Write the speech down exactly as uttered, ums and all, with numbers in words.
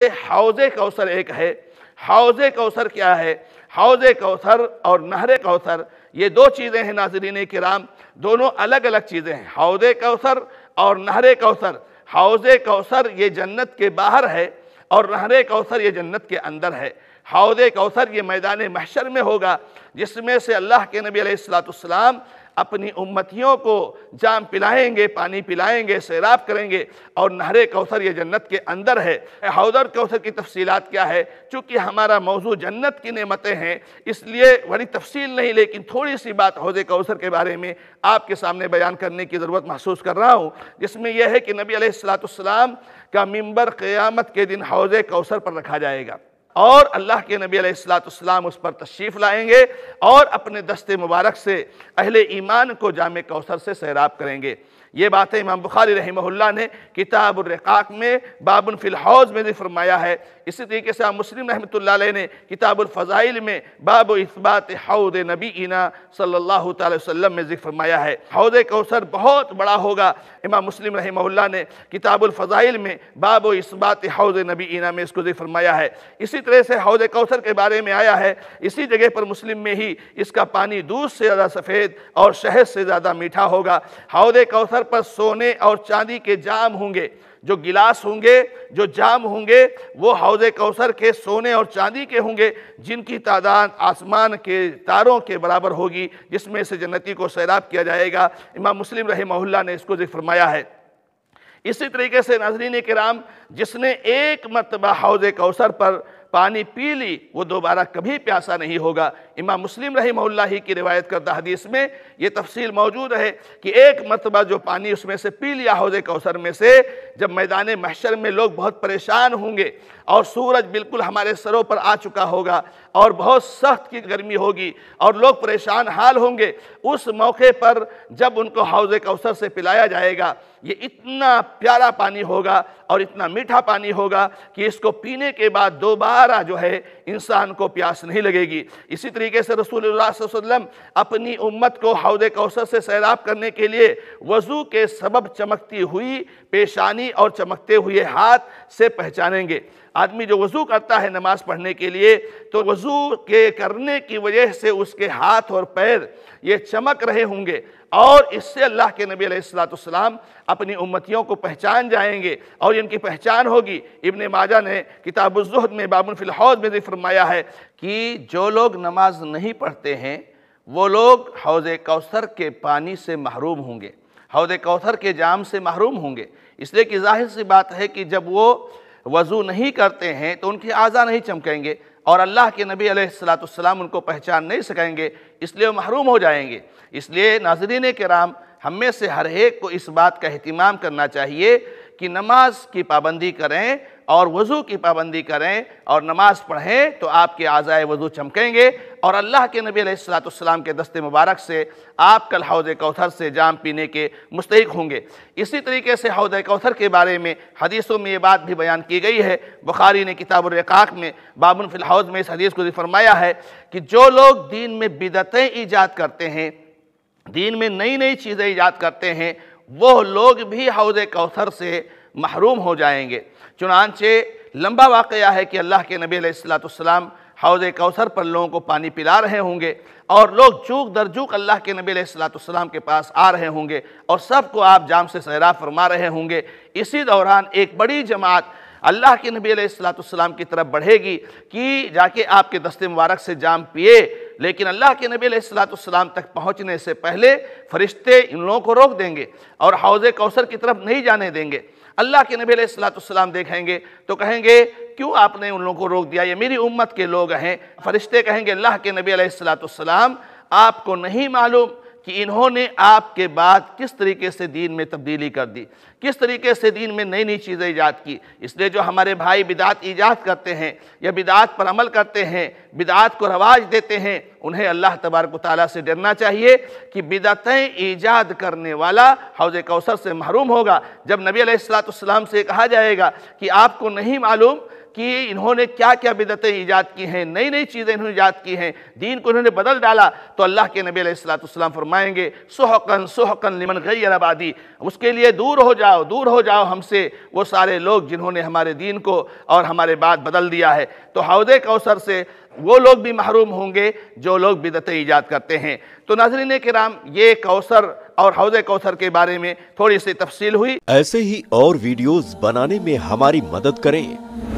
حوض کوثر ایک ہے۔ حوض کوثر کیا ہے؟ حوض کوثر اور نہر کوثر یہ دو چیزیں ہیں ناظرین کرام، دونوں الگ الگ چیزیں ہیں۔ حوض کوثر اور نہر کوثر، حوض کوثر یہ جنت کے باہر ہے اور نہر کوثر یہ جنت کے اندر ہے۔ حوض کوثر یہ میدان محشر میں ہوگا، جس میں سے اللہ کے نبی علیہ السلام اپنی امتیوں کو جام پلائیں گے، پانی پلائیں گے، سیراب کریں گے، اور نہر کوثر یہ جنت کے اندر ہے۔ حوض کوثر کی تفصیلات کیا ہے؟ چونکہ ہمارا موضوع جنت کی نعمتیں ہیں، اس لیے بڑی تفصیل نہیں، لیکن تھوڑی سی بات حوض کوثر کے بارے میں آپ کے سامنے بیان کرنے کی ضرورت محسوس کر رہا ہوں، جس میں یہ ہے کہ نبی علیہ السلام کا منبر قیامت کے دن حوض کوثر پر رکھا جائے گا، اور اللہ کے نبی علیہ السلام اس پر تشریف لائیں گے اور اپنے دست مبارک سے اہل ایمان کو جام کوثر سے سیراب کریں گے۔ یہ باتیں امام بخاری رحمہ اللہ نے کتاب الرقاق میں باب فی الحوض میں ذکر فرمایا ہے۔ اسی طریقے سے امام مسلم رحمۃ اللہ علیہ نے کتاب الفضائل میں باب اثبات حوض نبینا صلی اللہ تعالی وسلم میں ذکر فرمایا ہے۔ حوض کوثر بہت بڑا ہوگا۔ امام مسلم رحمہ اللہ نے کتاب الفضائل میں باب اثبات حوض نبینا میں اس کو ذکر فرمایا ہے۔ اسی طرح سے حوض کوثر کے بارے میں آیا ہے، اسی جگہ پر مسلم میں ہی، اس کا پانی دودھ سے زیادہ سفید اور شہد سے زیادہ میٹھا ہوگا۔ حوض کوثر پر سونے اور چاندی کے جام ہوں گے، جو گلاس ہوں گے، جو جام ہوں گے، وہ حوض کوثر کے سونے اور چاندی کے ہوں گے، جن کی تعداد آسمان کے تاروں کے برابر ہوگی، جس میں سے جنتی کو سیراب کیا جائے گا۔ امام مسلم رحمہ اللہ نے اس کو ذکر فرمایا ہے۔ اسی طریقے سے ناظرین کرام، جس نے ایک مرتبہ حوض کوثر پر پانی پی لی وہ دوبارہ کبھی پیاسا نہیں ہوگا۔ امام مسلم رحمہ اللہ ہی کی روایت کردہ حدیث میں یہ تفصیل موجود ہے کہ ایک مرتبہ جو پانی اس میں سے پی لیا حوض کوثر میں سے، جب میدان محشر میں لوگ بہت پریشان ہوں گے اور سورج بالکل ہمارے سروں پر آ چکا ہوگا اور بہت سخت کی گرمی ہوگی اور لوگ پریشان حال ہوں گے، اس موقع پر جب ان کو حوض کوثر سے پلایا جائے گا، یہ اتنا پیارا پانی ہوگا اور اتنا میٹھا پانی ہوگا کہ اس کو پینے کے بعد دوبارہ جو ہے انسان کو پیاس نہیں لگے گی۔ اسی طریقے سے رسول اللہ صلی اللہ علیہ وسلم اپنی امت کو حوض کوثر سے سیراب کرنے کے لیے وضو کے سبب چمکتی ہوئی پیشانی اور چمکتے ہوئے ہاتھ سے پہچانیں گے۔ آدمی جو وضو کرتا ہے نماز پڑھنے کے لیے، تو وضو کے کرنے کی وجہ سے اس کے ہاتھ اور پیر یہ چمک رہے ہوں گے، اور اس سے اللہ کے نبی علیہ السلام اپنی امتیوں کو پہچان جائیں گے اور ان کی پہچان ہوگی۔ ابن ماجہ نے کتاب الزہد میں باب فی الحوض میں ذکر فرمایا ہے کہ جو لوگ نماز نہیں پڑھتے ہیں وہ لوگ حوض کوثر کے پانی سے محروم ہوں گے، حوض کوثر کے جام سے محروم ہوں گے، اس لیے کہ ظاہر سی بات ہے کہ جب وہ وضو نہیں کرتے ہیں تو ان کی اعضاء نہیں چمکیں گے اور اللہ کے نبی علیہ السلام ان کو پہچان نہیں سکیں گے، اس لیے وہ محروم ہو جائیں گے۔ اس لیے ناظرین کرام، ہم میں سے ہر ایک کو اس بات کا اہتمام کرنا چاہیے کہ نماز کی پابندی کریں اور وضو کی پابندی کریں اور نماز پڑھیں تو آپ کے اعضائے وضو چمکیں گے اور اللہ کے نبی علیہ السلام کے دست مبارک سے آپ کل حوض کوثر سے جام پینے کے مستحق ہوں گے۔ اسی طریقے سے حوض کوثر کے بارے میں حدیثوں میں یہ بات بھی بیان کی گئی ہے۔ بخاری نے کتاب الرقاق میں باب فی الحوض میں اس حدیث کو فرمایا ہے کہ جو لوگ دین میں بدعتیں ایجاد کرتے ہیں، دین میں نئی نئی چیزیں ایجاد کرتے ہیں، وہ لوگ بھی حوض کوثر سے محروم ہو جائیں گے۔ چنانچہ لمبا واقعہ ہے کہ اللہ کے نبی علیہ السلام حوض کوثر پر لوگوں کو پانی پلا رہے ہوں گے اور لوگ جوک در جوک اللہ کے نبی علیہ السلام کے پاس آ رہے ہوں گے اور سب کو آپ جام سے سیراب فرما رہے ہوں گے۔ اسی دوران ایک بڑی جماعت اللہ کے نبی علیہ السلام کی طرف بڑھے گی کہ جا کے آپ کے دست مبارک سے جام پیے، لیکن اللہ کے نبی علیہ السلام تک پہنچنے سے پہلے فرشتے ان لوگوں کو روک دیں گے اور حوض کوثر کی طرف نہیں جانے دیں گے۔ اللہ کے نبی علیہ السلام دیکھیں گے تو کہیں گے کیوں آپ نے ان لوگوں کو روک دیا، یہ میری امت کے لوگ ہیں۔ فرشتے کہیں گے اللہ کے نبی علیہ السلام آپ کو نہیں معلوم کہ انہوں نے آپ کے بعد کس طریقے سے دین میں تبدیلی کر دی، کس طریقے سے دین میں نئی نئی چیزیں ایجاد کی۔ اس لیے جو ہمارے بھائی بدعت ایجاد کرتے ہیں یا بدعت پر عمل کرتے ہیں، بدعت کو رواج دیتے ہیں، انہیں اللہ تبارک و تعالیٰ سے ڈرنا چاہیے کہ بدعتیں ایجاد کرنے والا حوض کوثر سے محروم ہوگا۔ جب نبی علیہ السلام سے کہا جائے گا کہ آپ کو نہیں معلوم کہ انہوں نے کیا کیا بدعتیں ایجاد کی ہیں، نئی نئی چیزیں انہوں نے ایجاد کی ہیں، دین کو انہوں نے بدل ڈالا، تو اللہ کے نبی علیہ الصلوۃ والسلام فرمائیں گے سحقاً سحقاً لمن غیر بعدی، اس کے لیے دور ہو جاؤ دور ہو جاؤ ہم سے وہ سارے لوگ جنہوں نے ہمارے دین کو اور ہمارے بعد بدل دیا ہے۔ تو حوض کوثر سے وہ لوگ بھی محروم ہوں گے جو لوگ بدعتیں ایجاد کرتے ہیں۔ تو ناظرین کرام، یہ کوثر اور حوض کوثر کے بارے میں تھوڑی سی تفصیل ہوئی۔ ایسے ہی اور ویڈیوز بنانے میں ہماری مدد کریں۔